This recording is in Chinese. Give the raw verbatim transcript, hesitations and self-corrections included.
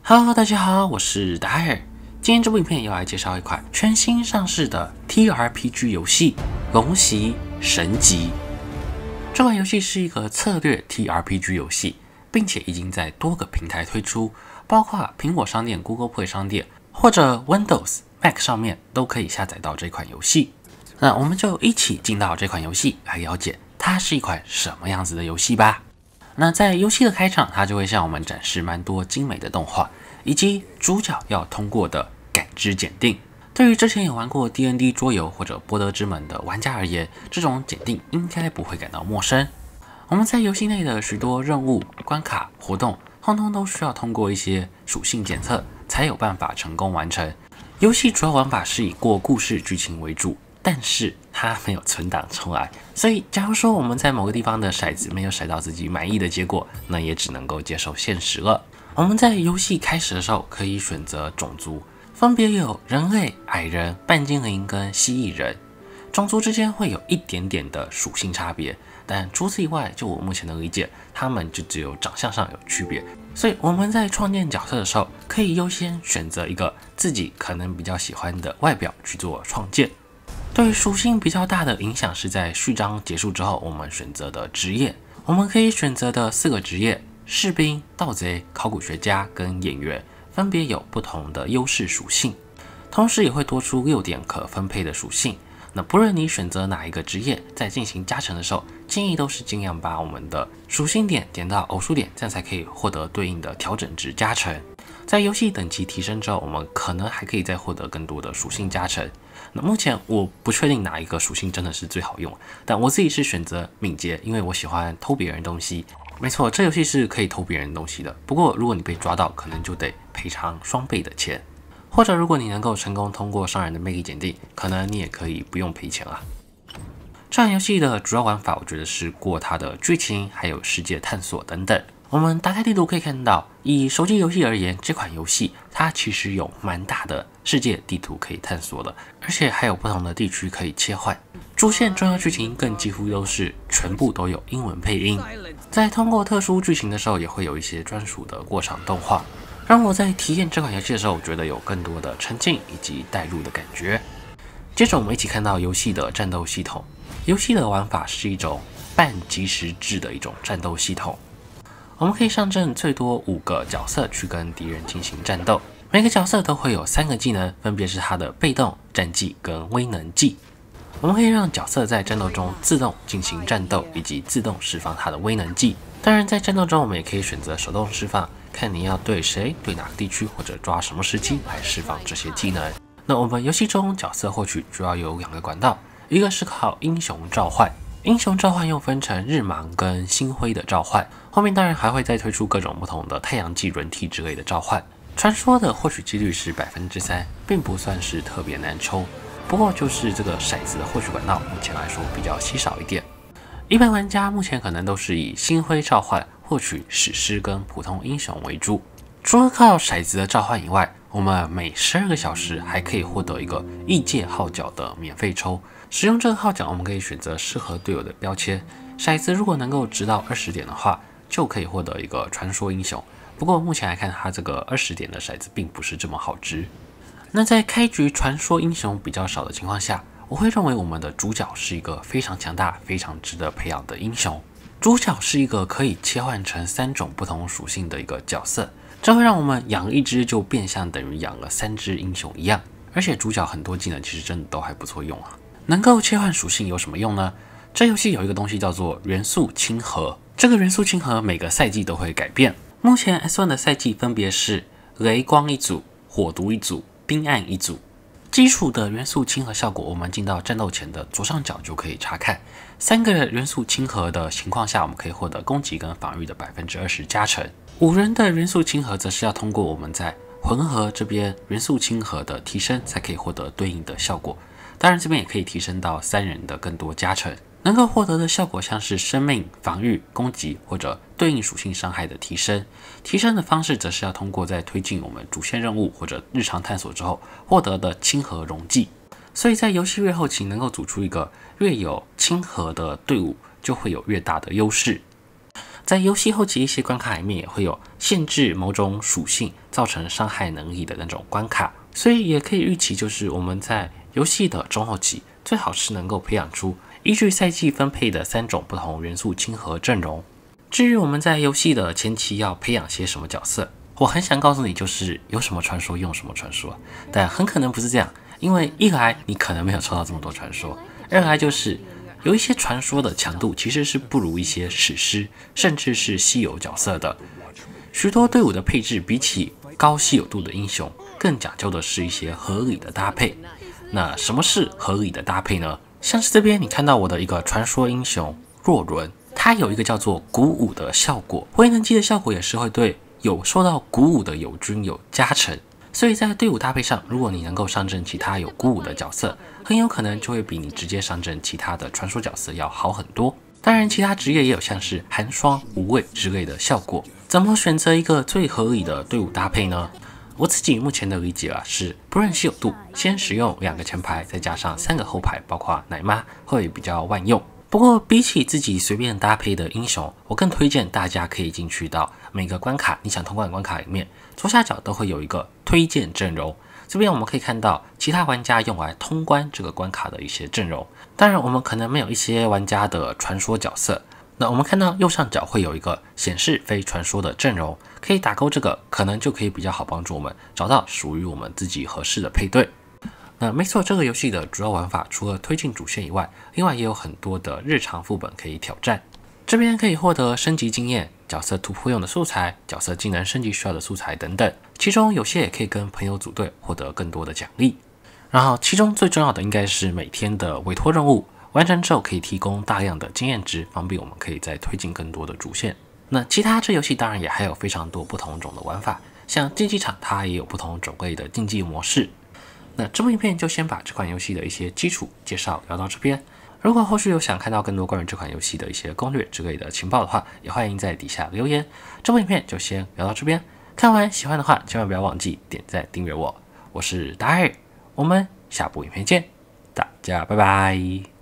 Hello， 大家好，我是达尔。今天这部影片要来介绍一款全新上市的 T R P G 游戏《龙袭神级》。这款游戏是一个策略 T R P G 游戏，并且已经在多个平台推出，包括苹果商店、Google Play 商店或者 Windows、Mac 上面都可以下载到这款游戏。那我们就一起进到这款游戏来了解它是一款什么样子的游戏吧。那在游戏的开场，它就会向我们展示蛮多精美的动画，以及主角要通过的感知检定。对于之前有玩过 D and D 桌游或者波德之门的玩家而言，这种检定应该不会感到陌生。我们在游戏内的许多任务、关卡、活动，通通都需要通过一些属性检测，才有办法成功完成。游戏主要玩法是以过故事剧情为主，但是它没有存档重来，所以假如说我们在某个地方的骰子没有骰到自己满意的结果，那也只能够接受现实了。我们在游戏开始的时候可以选择种族，分别有人类、矮人、半精灵跟蜥蜴人。种族之间会有一点点的属性差别，但除此以外，就我目前的理解，他们就只有长相上有区别。所以我们在创建角色的时候，可以优先选择一个自己可能比较喜欢的外表去做创建。对于属性比较大的影响是在序章结束之后我们选择的职业。我们可以选择的四个职业，士兵、盗贼、考古学家跟演员，分别有不同的优势属性，同时也会多出六点可分配的属性。那不论你选择哪一个职业，在进行加成的时候，建议都是尽量把我们的属性点点到偶数点，这样才可以获得对应的调整值加成。在游戏等级提升之后，我们可能还可以再获得更多的属性加成。那目前我不确定哪一个属性真的是最好用，但我自己是选择敏捷，因为我喜欢偷别人东西。没错，这游戏是可以偷别人东西的，不过如果你被抓到，可能就得赔偿双倍的钱。或者如果你能够成功通过商人的魅力检定，可能你也可以不用赔钱了。这款游戏的主要玩法，我觉得是过它的剧情，还有世界探索等等。我们打开地图可以看到，以手机游戏而言，这款游戏它其实有蛮大的世界地图可以探索的，而且还有不同的地区可以切换。主线重要剧情更几乎都是全部都有英文配音，在通过特殊剧情的时候，也会有一些专属的过场动画，让我在体验这款游戏的时候，觉得有更多的沉浸以及带入的感觉。接着我们一起看到游戏的战斗系统，游戏的玩法是一种半即时制的一种战斗系统。我们可以上阵最多五个角色去跟敌人进行战斗，每个角色都会有三个技能，分别是他的被动、战技跟威能技。我们可以让角色在战斗中自动进行战斗，以及自动释放他的威能技。当然在战斗中我们也可以选择手动释放，看你要对谁、对哪个地区或者抓什么时机来释放这些技能。那我们游戏中角色获取主要有两个管道，一个是靠英雄召唤，英雄召唤又分成日盲跟星辉的召唤，后面当然还会再推出各种不同的太阳系轮替之类的召唤。传说的获取几率是 百分之三， 并不算是特别难抽，不过就是这个骰子的获取管道目前来说比较稀少一点。一般玩家目前可能都是以星辉召唤获取史诗跟普通英雄为主。除了靠骰子的召唤以外，我们每十二个小时还可以获得一个异界号角的免费抽。使用这个号角，我们可以选择适合队友的标签。骰子如果能够直到二十点的话，就可以获得一个传说英雄。不过目前来看，它这个二十点的骰子并不是这么好掷。那在开局传说英雄比较少的情况下，我会认为我们的主角是一个非常强大、非常值得培养的英雄。主角是一个可以切换成三种不同属性的一个角色，这会让我们养一只就变相等于养了三只英雄一样。而且主角很多技能其实真的都还不错用啊。能够切换属性有什么用呢？这游戏有一个东西叫做元素亲和，这个元素亲和每个赛季都会改变。目前 S 一 的赛季分别是雷光一组、火毒一组、冰暗一组。基础的元素亲和效果，我们进到战斗前的左上角就可以查看。三个元素亲和的情况下，我们可以获得攻击跟防御的 百分之二十 加成。五人的元素亲和则是要通过我们在混合这边元素亲和的提升，才可以获得对应的效果。当然这边也可以提升到三人的更多加成，能够获得的效果像是生命、防御、攻击或者对应属性伤害的提升。提升的方式则是要通过在推进我们主线任务或者日常探索之后获得的亲和溶剂。所以在游戏越后期能够组出一个越有亲和的队伍，就会有越大的优势。 在游戏后期一些关卡里面也会有限制某种属性造成伤害能力的那种关卡，所以也可以预期，就是我们在游戏的中后期最好是能够培养出依据赛季分配的三种不同元素亲和阵容。至于我们在游戏的前期要培养些什么角色，我很想告诉你，就是有什么传说用什么传说，但很可能不是这样，因为一来你可能没有抽到这么多传说，二来就是有一些传说的强度其实是不如一些史诗甚至是稀有角色的。许多队伍的配置比起高稀有度的英雄更讲究的是一些合理的搭配。那什么是合理的搭配呢？像是这边你看到我的一个传说英雄若伦，它有一个叫做鼓舞的效果，回能机的效果也是会对有受到鼓舞的友军有加成，所以在队伍搭配上，如果你能够上阵其他有鼓舞的角色，很有可能就会比你直接上阵其他的传说角色要好很多。当然其他职业也有像是寒霜、无畏之类的效果。怎么选择一个最合理的队伍搭配呢？我自己目前的理解啊，是不论稀有度，先使用两个前排再加上三个后排，包括奶妈会比较万用。不过比起自己随便搭配的英雄，我更推荐大家可以进去到每个关卡你想通关的关卡里面，左下角都会有一个推荐阵容，这边我们可以看到其他玩家用来通关这个关卡的一些阵容。当然我们可能没有一些玩家的传说角色，那我们看到右上角会有一个显示非传说的阵容，可以打勾这个，可能就可以比较好帮助我们找到属于我们自己合适的配对。那没错，这个游戏的主要玩法除了推进主线以外，另外也有很多的日常副本可以挑战。这边可以获得升级经验、角色突破用的素材、角色技能升级需要的素材等等，其中有些也可以跟朋友组队获得更多的奖励。然后其中最重要的应该是每天的委托任务，完成之后可以提供大量的经验值，方便我们可以再推进更多的主线。那其他这游戏当然也还有非常多不同种的玩法，像竞技场它也有不同种类的竞技模式。那这部影片就先把这款游戏的一些基础介绍聊到这边。如果后续有想看到更多关于这款游戏的一些攻略之类的情报的话，也欢迎在底下留言。这部影片就先聊到这边，看完喜欢的话，千万不要忘记点赞订阅我。我是达尔，我们下部影片见，大家拜拜。